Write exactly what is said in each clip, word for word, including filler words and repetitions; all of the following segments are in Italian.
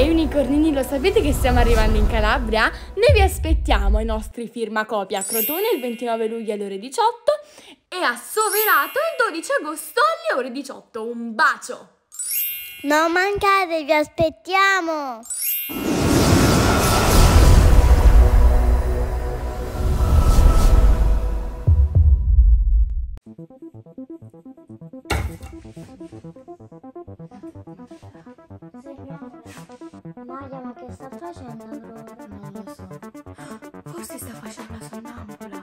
E unicornini, lo sapete che stiamo arrivando in Calabria? Noi vi aspettiamo ai nostri firmacopie a Crotone il ventinove luglio alle ore diciotto e a Soverato il dodici agosto alle ore diciotto. Un bacio! Non mancate, vi aspettiamo! Maria, ma che sta facendo Aurora? Non lo so. Forse sta facendo la sonnambula.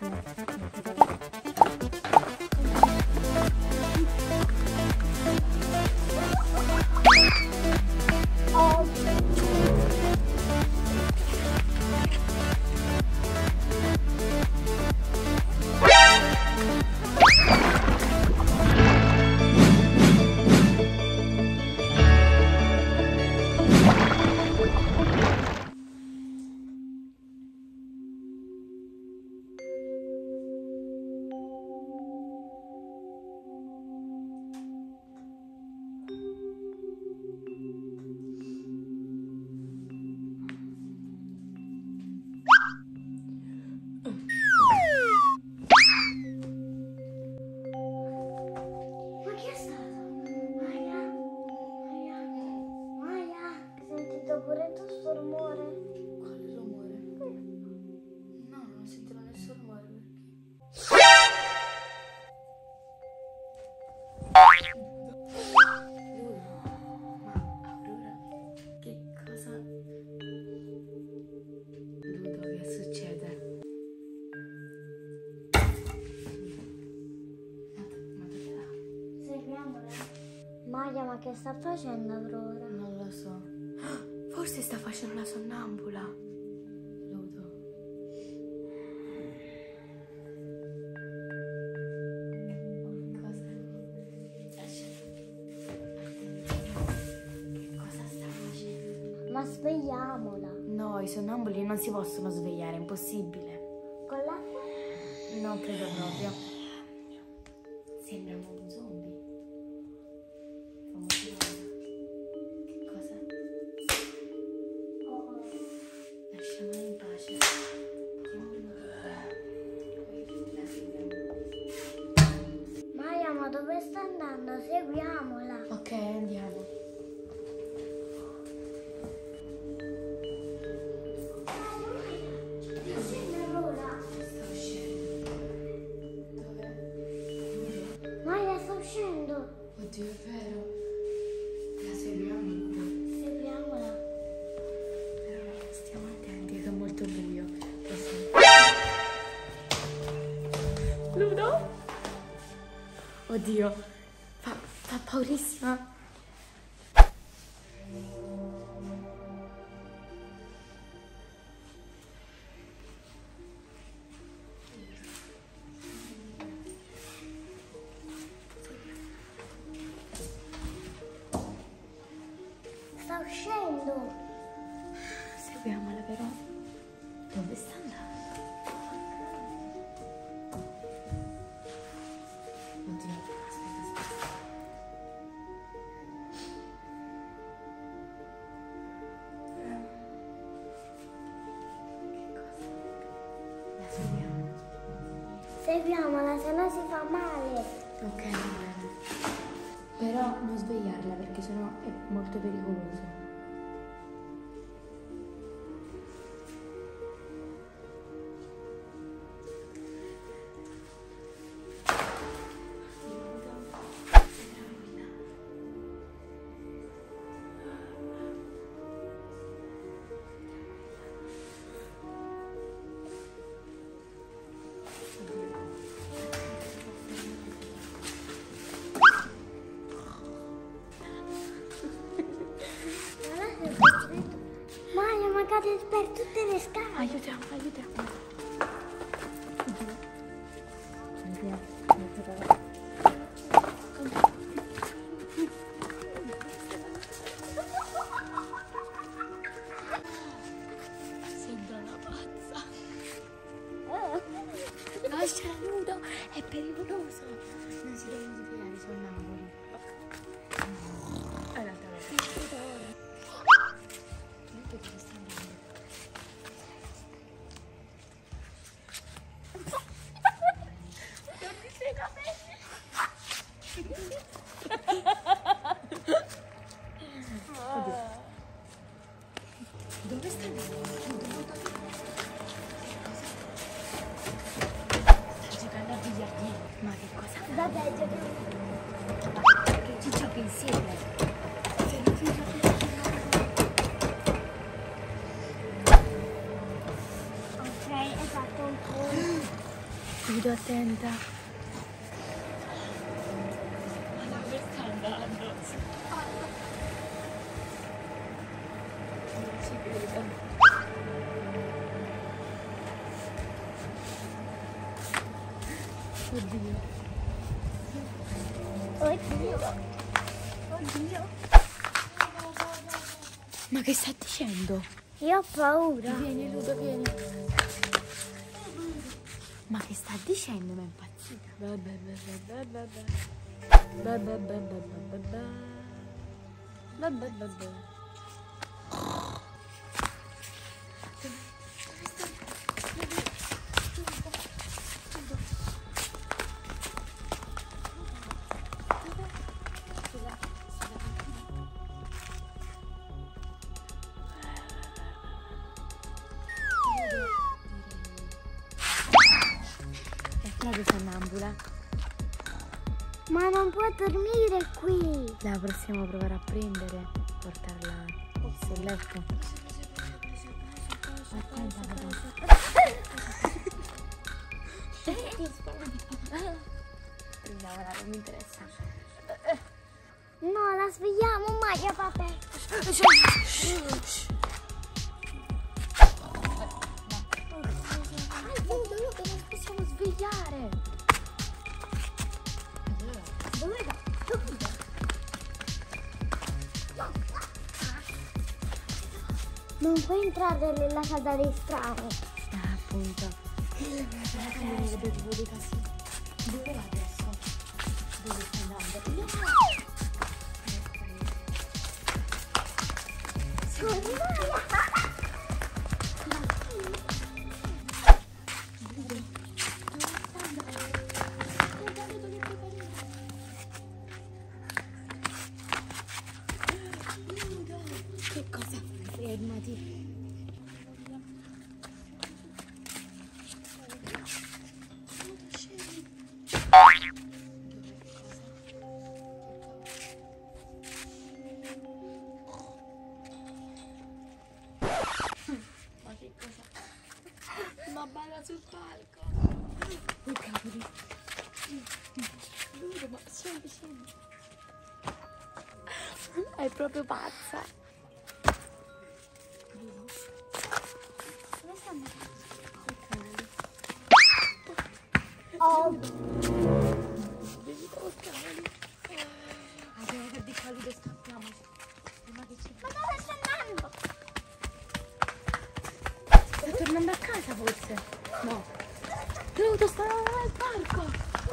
Pure tu sto rumore? Quale rumore? No, non sentirò nessun rumore perché... Ma Aurora, che cosa... Ludo, che succede? Ma dove va? Seguiamola. Maria, ma che sta facendo Aurora? Non lo so. Forse sta facendo la sonnambula. Ludo. Cosa? Che cosa sta facendo? Ma svegliamola. No, i sonnambuli non si possono svegliare, è impossibile. Con l'acqua? Non credo proprio. Sembrano un zombie. Che cosa? Lasciamola in pace. Maria, ma dove sta andando? Seguiamola. Ok, andiamo. Scende Aurora. Sta uscendo. Dove? Maria, sta uscendo. Oddio, è vero. La seguiamo. Seguiamola. Però stiamo attenti che è molto buio. Ludo? Oddio, fa, fa paurissima. Sta uscendo. Seguiamola però. Dove sta andando? Oddio, aspetta, aspetta. Che cosa? La seguiamo. Seguiamola, se no si fa male. Ok, va bene. Però non svegliarla perché sennò è molto pericoloso. Maria, ma cade per tutte le scale. Aiutiamo, aiutiamo. Sembra una pazza. Lasciala nudo, è pericoloso. Non si devono svegliare i sonnambuli. Allora, sensibile. Ok, hai fatto un po'. Guido, attenta. Ma dove sta andando? Non ci credo. Oddio. Oddio. Oddio. Ma che sta dicendo? Io ho paura. Vieni Ludo, vieni. Ma che sta dicendo? Ma è impazzita. Vabbè, vabbè, vabbè, vabbè. Vabbè, vabbè, vabbè. Vabbè, vabbè. Proprio sonnambula. Ma non può dormire qui. La possiamo provare a prendere, portarla sul letto. Attenta, Prendiamola, non mi interessa. No, la svegliamo, Maya, papà. Ludo, non possiamo svegliare. Dove va? Dove? Non puoi entrare nella casa dei strani. Ah, appunto. Dove va adesso? Dove sta andando? No! Che cosa? Fermati. Ma che cosa? Ma balla sul palco. Oh cavoli. Ludo, ma scendi, scendi. È proprio pazza. Dove stanno? Oh. Devi toccare. Andiamo per di qua, Ludo, scappiamoci. Ma che c'è? Ma dove sta andando? Sta tornando a casa forse? No. Ludo, sta al parco.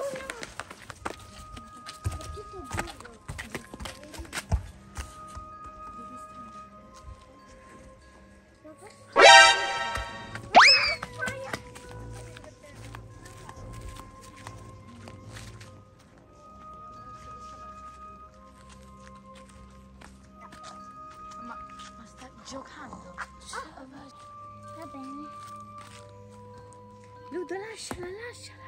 Ma, ma sta giocando. Va bene. Ludo, lasciala, lasciala.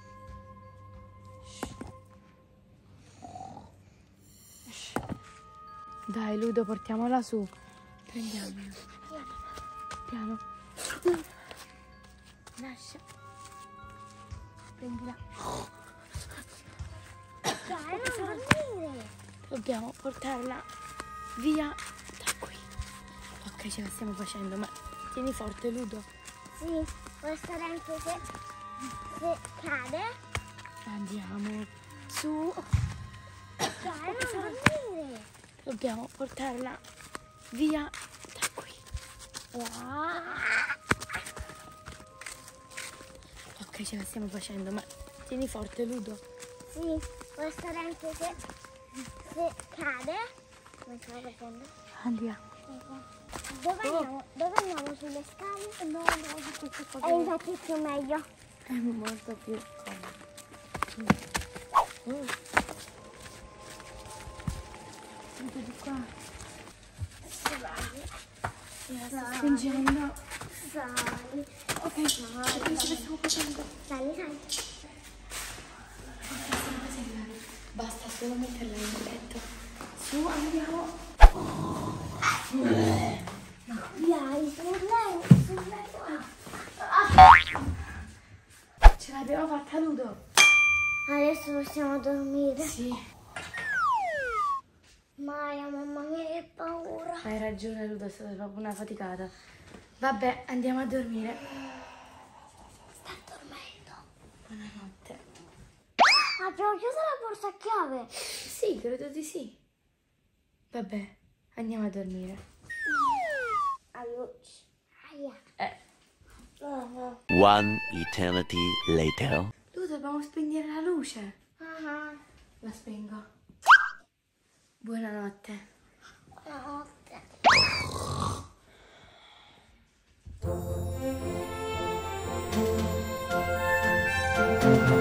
Dai, Ludo, portiamola su. Prendiamola. Piano. Lascia. Prendila. Dai, non dormire. Dobbiamo portarla via da qui. Ok, ce la stiamo facendo, ma tieni forte, Ludo. Sì, può stare anche se, se cade. Andiamo su. Dai, non dormire. Dobbiamo portarla via da qui. Wow. Ok, ce la stiamo facendo, ma tieni forte, Ludo. Sì, può stare anche se, se cade. Come stavo facendo? Andiamo. Dove Oh. andiamo? Dove andiamo? Sulle scale? No, no, su queste cose. E infatti è più meglio. È molto più comodo. Oh. Guarda di qua. Sali. La sto spingendo. Sali. Ok, che ce la stiamo facendo? Sali, sali. Basta solo metterla in letto. Su, andiamo. Dai, sul letto, sul letto. Ce l'abbiamo fatta, Ludo. Adesso possiamo dormire. Sì. Maia, mamma mia, che paura. Hai ragione, Ludo, è stata proprio una faticata. Vabbè, andiamo a dormire. Sta dormendo. Buonanotte. Abbiamo chiuso la porta a chiave. Sì, credo di sì. Vabbè, andiamo a dormire. Aiuto. Aia. Eh. Oh, no. One eternity later. Ludo, dobbiamo spegnere la luce. Ah, La spengo. Buonanotte. buonanotte.